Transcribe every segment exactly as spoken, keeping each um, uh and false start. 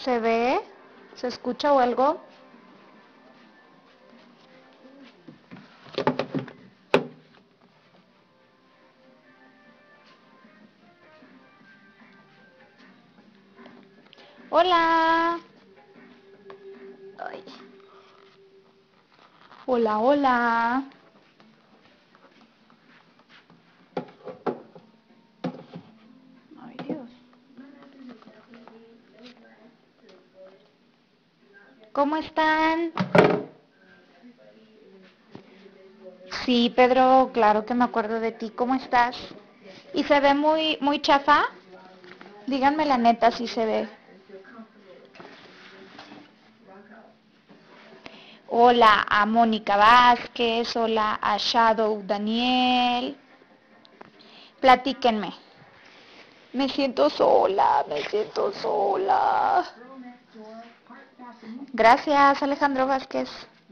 ¿Se ve? ¿Se escucha o algo? Hola. Ay. Hola, hola. Ay, Dios. ¿Cómo están? Sí, Pedro, claro que me acuerdo de ti. ¿Cómo estás? ¿Y se ve muy, muy chafa? Díganme la neta si se ve. Hola a Mónica Vázquez, hola a Shadow Daniel. Platíquenme. Me siento sola, me siento sola. Gracias, Alejandro Vázquez.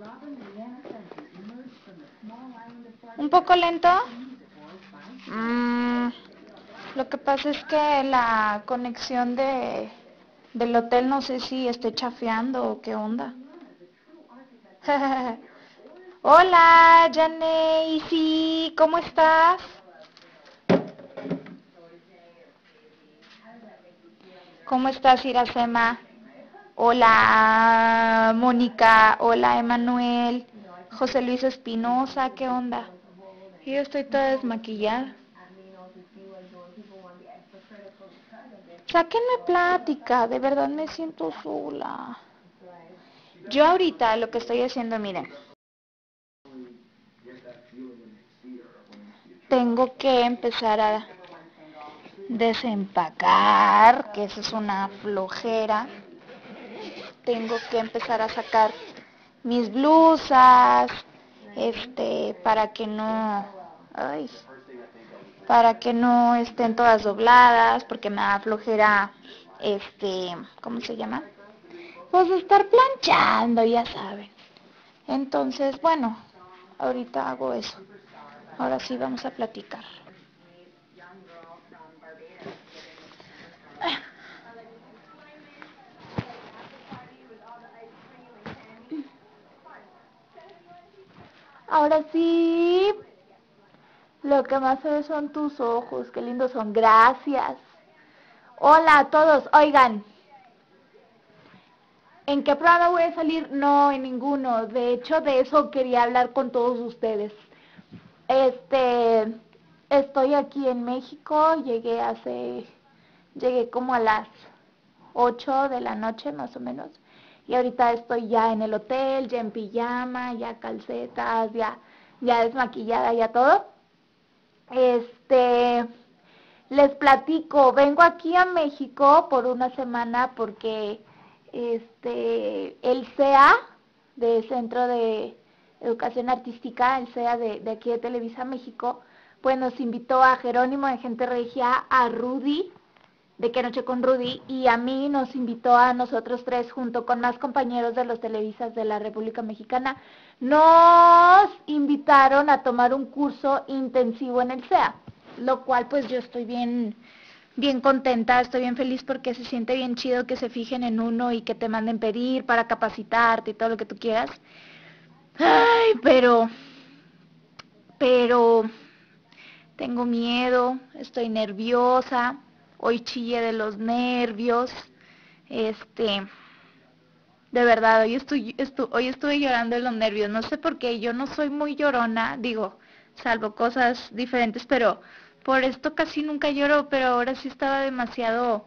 ¿Un poco lento? Mm, lo que pasa es que la conexión de, del hotel no sé si esté chafeando o qué onda. Hola, Janey, sí, ¿cómo estás? ¿Cómo estás, Iracema? Hola, Mónica, hola, Emanuel, José Luis Espinosa, ¿qué onda? Yo estoy toda desmaquillada. Sáquenme plática, de verdad me siento sola. Yo ahorita lo que estoy haciendo, miren. Tengo que empezar a desempacar, que eso es una flojera. Tengo que empezar a sacar mis blusas, este, para que no, ay, para que no estén todas dobladas, porque me da flojera, este, ¿cómo se llama? Pues estar planchando, ya saben. Entonces, bueno, ahorita hago eso. Ahora sí vamos a platicar. Ahora sí, lo que más se ve son tus ojos, qué lindos son, gracias. Hola a todos, oigan, ¿en qué programa voy a salir? No, en ninguno, de hecho de eso quería hablar con todos ustedes. Este, estoy aquí en México, llegué hace, llegué como a las ocho de la noche más o menos, y ahorita estoy ya en el hotel, ya en pijama, ya calcetas, ya, ya desmaquillada, ya todo. Este, les platico, vengo aquí a México por una semana porque este el C E A de Centro de Educación Artística, el C E A de, de aquí de Televisa México, pues nos invitó a Jerónimo de Gente Regia, a Rudy de Qué Noche con Rudy, y a mí nos invitó a nosotros tres junto con más compañeros de los Televisas de la República Mexicana. Nos invitaron a tomar un curso intensivo en el C E A, lo cual pues yo estoy bien, bien contenta, estoy bien feliz porque se siente bien chido que se fijen en uno y que te manden pedir para capacitarte y todo lo que tú quieras. Ay, pero, pero, tengo miedo, estoy nerviosa, hoy chillé de los nervios, este, de verdad, hoy estoy, estu hoy estuve llorando de los nervios, no sé por qué, yo no soy muy llorona, digo, salvo cosas diferentes, pero por esto casi nunca lloro, pero ahora sí estaba demasiado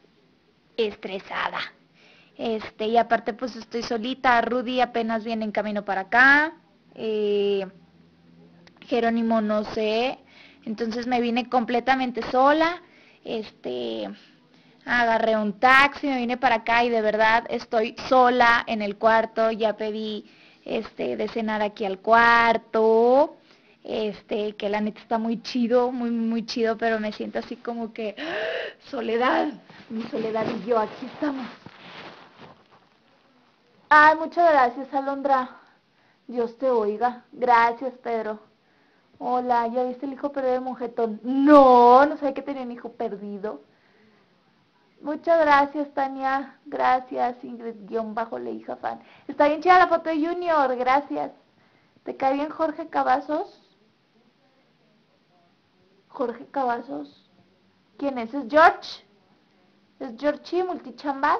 estresada. Este, y aparte pues estoy solita, Rudy apenas viene en camino para acá, eh, Jerónimo no sé, entonces me vine completamente sola, este, agarré un taxi, me vine para acá y de verdad estoy sola en el cuarto, ya pedí este de cenar aquí al cuarto, este, que la neta está muy chido, muy muy chido, pero me siento así como que soledad, mi soledad y yo aquí estamos. Ay, muchas gracias, Alondra. Dios te oiga. Gracias, Pedro. Hola, ¿ya viste el hijo perdido de Monjetón? No, no sabía que tenía un hijo perdido. Muchas gracias, Tania. Gracias, Ingrid-Leija fan. Está bien chida la foto de Junior, gracias. ¿Te cae bien Jorge Cavazos? Jorge Cavazos. ¿Quién es? ¿Es George? ¿Es Georgie Multichambas?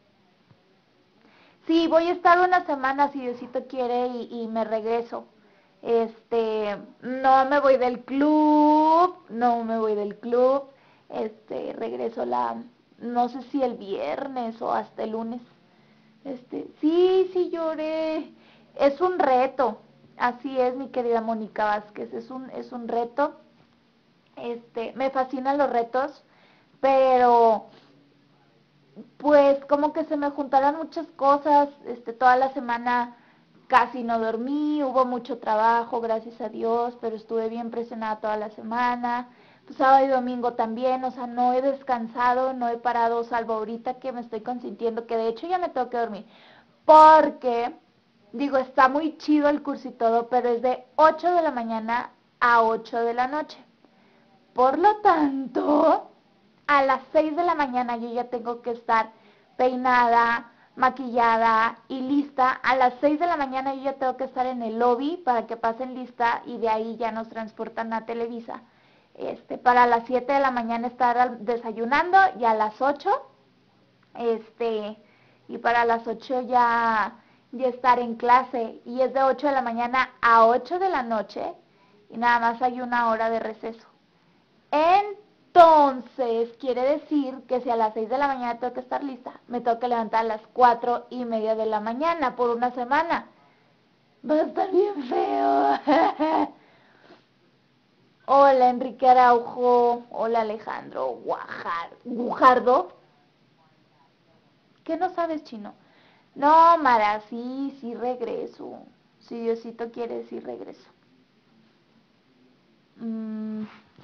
Sí, voy a estar una semana si Diosito quiere y, y me regreso. Este, no me voy del club, no me voy del club. Este, regreso la, no sé si el viernes o hasta el lunes. Este, sí, sí lloré. Es un reto. Así es, mi querida Mónica Vázquez, es un, es un reto. Este, me fascinan los retos, pero pues como que se me juntaron muchas cosas, este, toda la semana casi no dormí, hubo mucho trabajo, gracias a Dios, pero estuve bien presionada toda la semana, pues, sábado y domingo también, o sea, no he descansado, no he parado, salvo ahorita que me estoy consintiendo, que de hecho ya me tengo que dormir, porque, digo, está muy chido el curso y todo, pero es de ocho de la mañana a ocho de la noche. Por lo tanto, a las seis de la mañana yo ya tengo que estar peinada, maquillada y lista. A las seis de la mañana yo ya tengo que estar en el lobby para que pasen lista y de ahí ya nos transportan a Televisa. Este, para las siete de la mañana estar desayunando y a las ocho, este, y para las ocho ya, ya estar en clase. Y es de ocho de la mañana a ocho de la noche y nada más hay una hora de receso. Entonces, quiere decir que si a las seis de la mañana tengo que estar lista, me tengo que levantar a las cuatro y media de la mañana por una semana. Va a estar bien feo. Hola, Enrique Araujo. Hola, Alejandro Guajar, Gujardo. ¿Qué no sabes, chino? No, Mara, sí, sí regreso. Si Diosito quiere, sí regreso. Mm,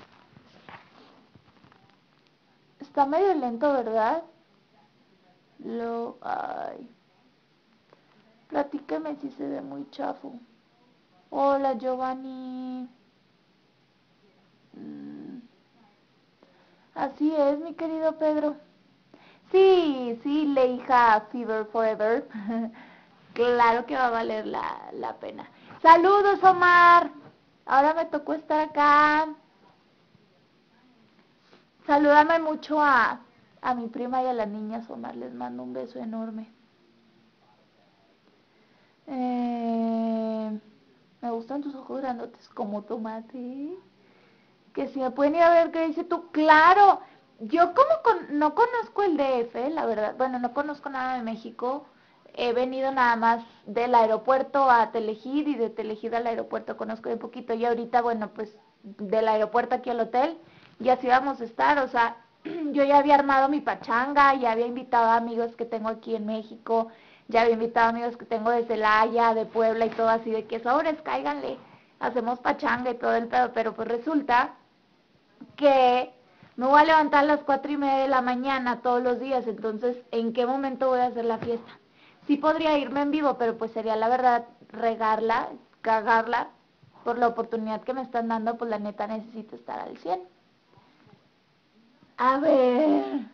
está medio lento, ¿verdad? Lo, ay. Platícame si se ve muy chafo. Hola, Giovanni. Mm, así es, mi querido Pedro. Sí, sí, Leija Fever Forever. Claro que va a valer la, la pena. Saludos, Omar. Ahora me tocó estar acá. Salúdame mucho a, a mi prima y a las niñas, Omar. Les mando un beso enorme. Eh, me gustan tus ojos grandotes como tomate. Que si me pueden ir a ver qué dice tú. Claro, yo como con, no conozco el D F, la verdad. Bueno, no conozco nada de México. He venido nada más del aeropuerto a Telehit y de Telehit al aeropuerto conozco un poquito. Y ahorita, bueno, pues del aeropuerto aquí al hotel, ya sí vamos a estar. O sea, yo ya había armado mi pachanga, ya había invitado a amigos que tengo aquí en México, ya había invitado a amigos que tengo de Celaya, de Puebla y todo así, de que sobres, cáiganle, hacemos pachanga y todo el pedo. Pero pues resulta que me voy a levantar a las cuatro y media de la mañana todos los días, entonces, ¿en qué momento voy a hacer la fiesta? Sí podría irme en vivo, pero pues sería la verdad regarla, cagarla, por la oportunidad que me están dando, pues la neta necesito estar al cien. A ver,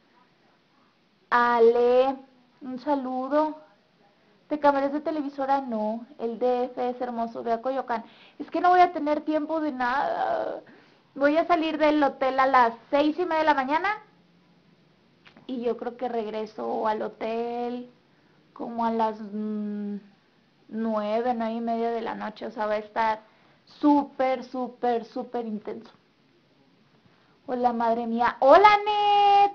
Ale, un saludo. ¿Te cambias de televisora? No, el D F es hermoso, ve a Coyoacán. Es que no voy a tener tiempo de nada. Voy a salir del hotel a las seis y media de la mañana y yo creo que regreso al hotel como a las mm, nueve, nueve y media de la noche. O sea, va a estar súper, súper, súper intenso. Hola, madre mía. ¡Hola, Net!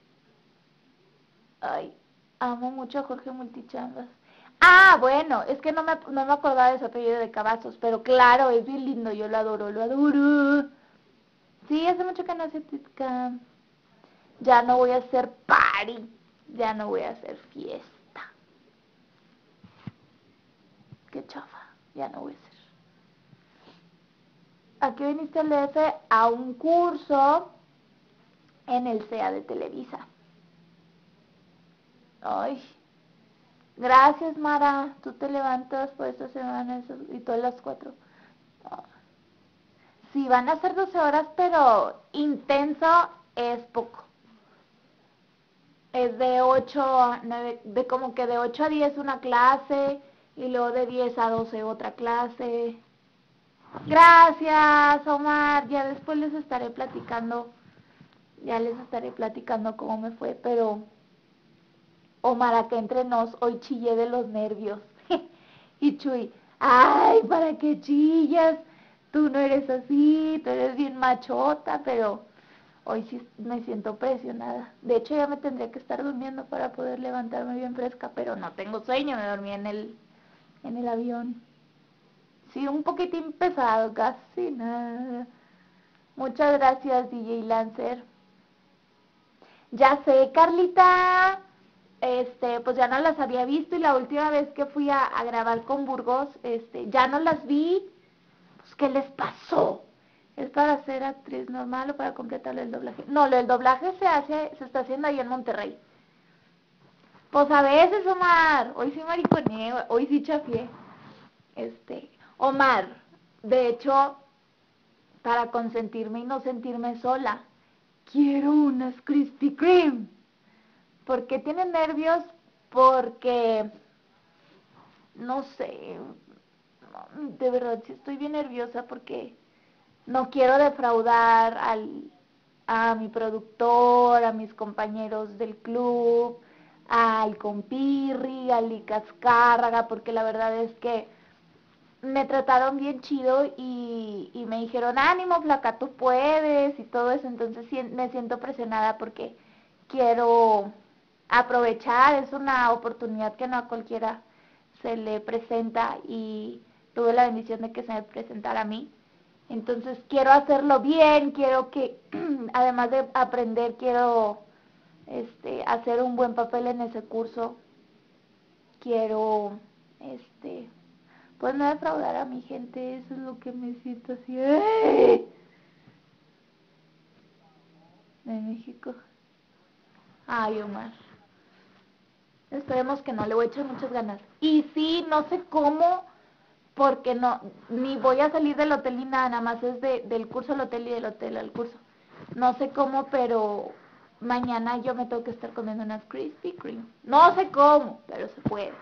Ay, amo mucho a Jorge Multichambas. Ah, bueno, es que no me, no me acordaba de su apellido de Cavazos, pero claro, es bien lindo, yo lo adoro, lo adoro. Sí, hace mucho que no hace Titka. Ya no voy a hacer party, ya no voy a hacer fiesta. Qué chafa, ya no voy a hacer. ¿A qué viniste al D F? A un curso en el C E A de Televisa. Ay, gracias, Mara. Tú te levantas por esta semana y todas las cuatro. Oh. Sí, van a ser doce horas, pero intenso es poco. es de ocho a nueve, de como que de ocho a diez una clase y luego de diez a doce otra clase. Gracias, Omar, ya después les estaré platicando, ya les estaré platicando cómo me fue, pero Omar, acá entre nos, hoy chillé de los nervios. Y Chuy, ay, ¿para qué chillas? Tú no eres así, tú eres bien machota, pero hoy sí me siento presionada. De hecho, ya me tendría que estar durmiendo para poder levantarme bien fresca, pero no tengo sueño, me dormí en el, en el avión. Sí, un poquitín pesado, casi nada. Muchas gracias, D J Lancer. Ya sé, Carlita. Este, pues ya no las había visto y la última vez que fui a, a grabar con Burgos, este, ya no las vi. Pues, ¿qué les pasó? ¿Es para ser actriz normal o para completar el doblaje? No, el doblaje se hace, se está haciendo ahí en Monterrey. Pues a veces, Omar, hoy sí mariconé, hoy sí chafié. Este, Omar, de hecho, para consentirme y no sentirme sola, quiero unas Krispy Kreme. ¿Por qué tienen nervios? Porque, no sé, de verdad sí estoy bien nerviosa porque no quiero defraudar al, a mi productor, a mis compañeros del club, al compirri, al Icascárraga, porque la verdad es que me trataron bien chido y, y me dijeron, ánimo, flaca, tú puedes y todo eso, entonces me siento presionada porque quiero aprovechar, es una oportunidad que no a cualquiera se le presenta y tuve la bendición de que se me presentara a mí. Entonces quiero hacerlo bien, quiero que, además de aprender, quiero este, hacer un buen papel en ese curso, quiero, este, pues no defraudar a mi gente, eso es lo que me siento así, ¡ay! De México. Ay, Omar. Esperemos que no, le voy a echar muchas ganas. Y sí, no sé cómo, porque no, ni voy a salir del hotel ni nada, nada más es de, del curso al hotel y del hotel al curso. No sé cómo, pero mañana yo me tengo que estar comiendo unas Krispy Kreme. No sé cómo, pero se puede.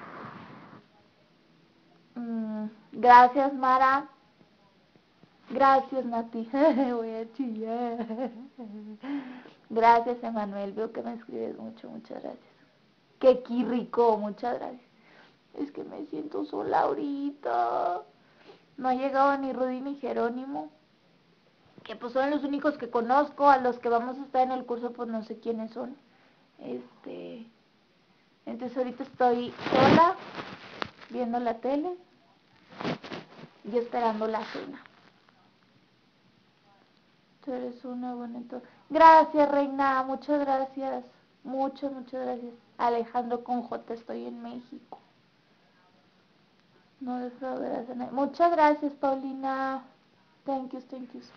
Mm, gracias, Mara. Gracias, Nati. Voy a chillar. Gracias, Emanuel. Veo que me escribes mucho. Muchas gracias. Qué rico. Muchas gracias. Es que me siento sola ahorita. No ha llegado ni Rudy ni Jerónimo, que pues son los únicos que conozco. A los que vamos a estar en el curso pues no sé quiénes son. Este, entonces ahorita estoy sola, viendo la tele y esperando la cena. Tú eres una bonita. Gracias, reina, muchas gracias. Muchas, muchas gracias. Alejandro con J, estoy en México. No defraudarás a nadie. Muchas gracias, Paulina. Thank you, thank you.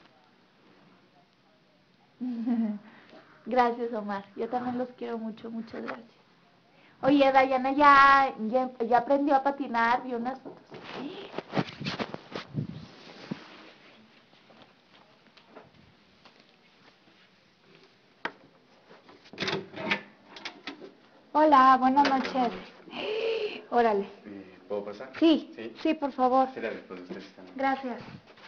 Gracias, Omar. Yo también los quiero mucho, muchas gracias. Oye, Dayana ya, ya, ya aprendió a patinar, vi unas fotos. Hola, buenas noches. Órale. Eh, ¿Puedo pasar? Sí, sí, sí, por favor. Será después de ustedes también. Gracias.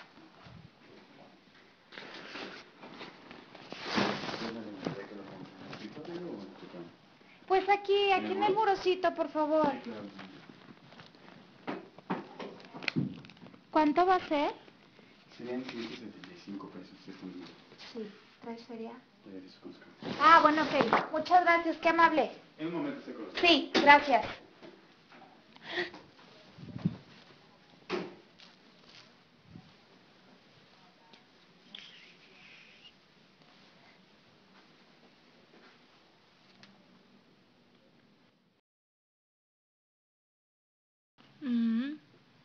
Pues aquí, aquí en el murocito, por favor. ¿Cuánto va a ser? Serían ciento setenta y cinco pesos. Sí, ¿traes feria? Eh, Ah, bueno, ok. Muchas gracias, qué amable. En un momento se conoce. Sí, gracias. Mm.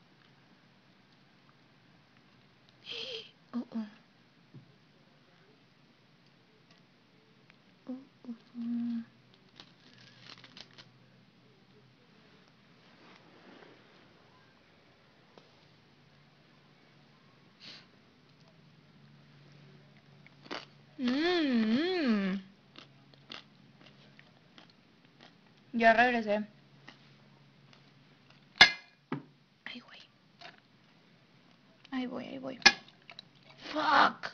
Oh, oh. Oh, oh, oh. Mm. Ya regresé. Ay, güey. Ahí voy, ahí voy. Fuck.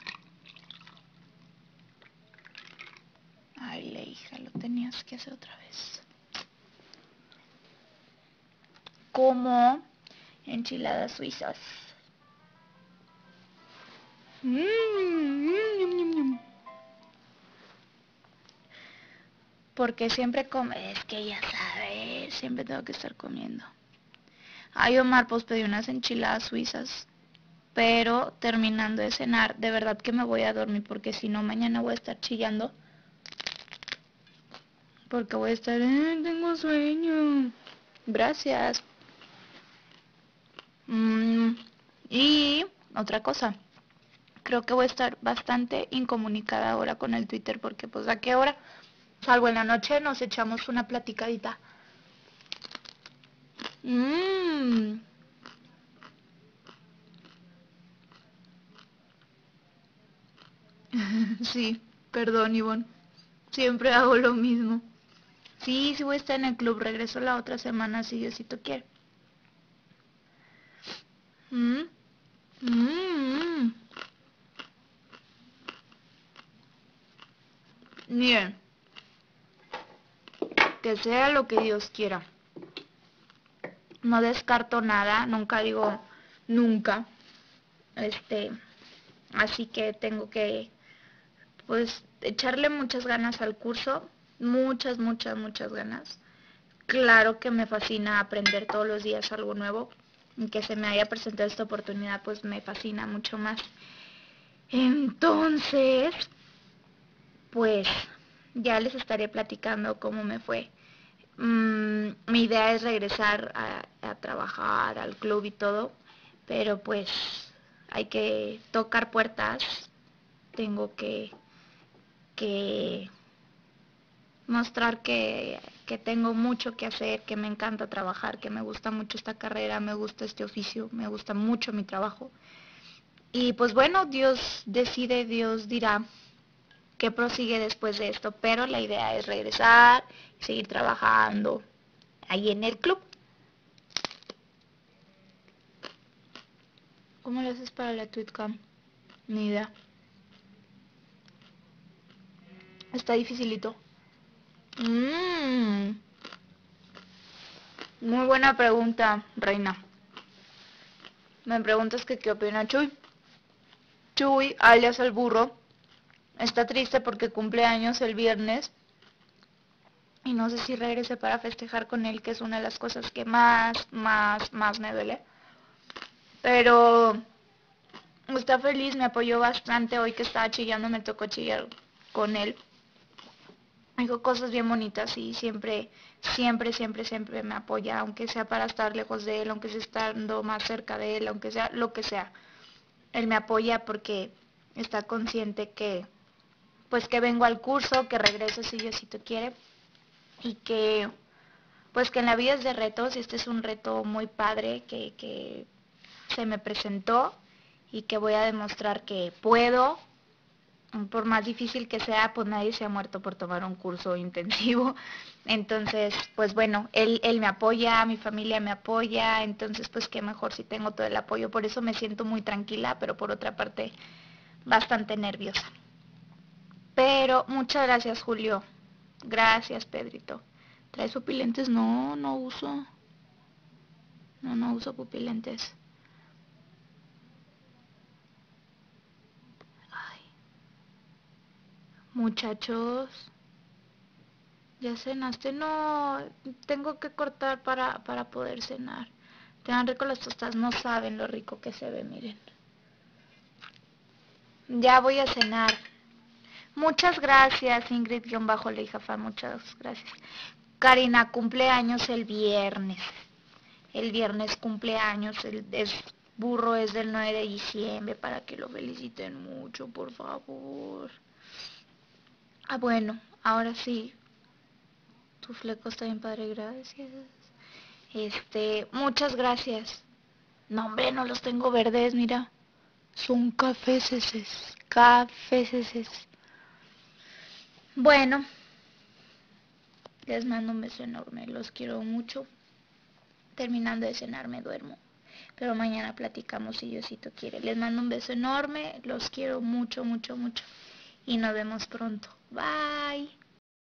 Ay, la hija, lo tenías que hacer otra vez. Como enchiladas suizas. Mm. Porque siempre come, es que ya sabes, siempre tengo que estar comiendo. Ay, Omar, pues pedí unas enchiladas suizas, pero terminando de cenar, de verdad que me voy a dormir porque si no mañana voy a estar chillando. Porque voy a estar, eh, tengo sueño. Gracias. Mm, y otra cosa, creo que voy a estar bastante incomunicada ahora con el Twitter porque pues a qué hora salgo en la noche, nos echamos una platicadita. Mmm. Sí, perdón, Ivonne. Siempre hago lo mismo. Sí, sí voy a estar en el club. Regreso la otra semana si Diosito quiere. Mm, mm, Miren, que sea lo que Dios quiera. No descarto nada, nunca digo nunca. Este, así que tengo que, pues, echarle muchas ganas al curso. Muchas, muchas, muchas ganas. Claro que me fascina aprender todos los días algo nuevo. Que se me haya presentado esta oportunidad, pues me fascina mucho más. Entonces, pues ya les estaré platicando cómo me fue. Mm, mi idea es regresar a, a trabajar al club y todo, pero pues hay que tocar puertas. Tengo que, que mostrar que, que tengo mucho que hacer, que me encanta trabajar, que me gusta mucho esta carrera, me gusta este oficio, me gusta mucho mi trabajo. Y pues bueno, Dios decide, Dios dirá qué prosigue después de esto, pero la idea es regresar y seguir trabajando ahí en el club. ¿Cómo lo haces para la TweetCam? Ni idea. Está dificilito. Mmm. Muy buena pregunta, Reina. Me preguntas que qué opina Chuy. Chuy, alias el burro, está triste porque cumple años el viernes y no sé si regrese para festejar con él, que es una de las cosas que más, más, más me duele. Pero está feliz, me apoyó bastante. Hoy que estaba chillando me tocó chillar con él. Dijo cosas bien bonitas y siempre, siempre, siempre, siempre me apoya, aunque sea para estar lejos de él, aunque sea estando más cerca de él, aunque sea lo que sea. Él me apoya porque está consciente que, pues que vengo al curso, que regreso si Diosito quiere y que, pues que en la vida es de retos y este es un reto muy padre que, que se me presentó y que voy a demostrar que puedo. Por más difícil que sea, pues nadie se ha muerto por tomar un curso intensivo. Entonces, pues bueno, él, él me apoya, mi familia me apoya, entonces pues qué mejor si tengo todo el apoyo. Por eso me siento muy tranquila, pero por otra parte bastante nerviosa. Pero muchas gracias, Julio. Gracias, Pedrito. ¿Traes pupilentes? No, no uso. No, no uso pupilentes. Ay. Muchachos, ¿ya cenaste? No, tengo que cortar para, para poder cenar. Tengan rico las tostadas, no saben lo rico que se ve, miren. Ya voy a cenar. Muchas gracias, Ingrid-Leijafa, muchas gracias. Karina, cumpleaños el viernes. El viernes cumpleaños, el es, burro es del nueve de diciembre, para que lo feliciten mucho, por favor. Ah, bueno, ahora sí. Tu fleco está bien padre, gracias. Este, muchas gracias. No, hombre, no los tengo verdes, mira. Son caféceses, caféceses. Bueno, Les mando un beso enorme, los quiero mucho. Terminando de cenar me duermo, pero mañana platicamos si Diosito quiere. Les mando un beso enorme, los quiero mucho, mucho, mucho y nos vemos pronto. Bye.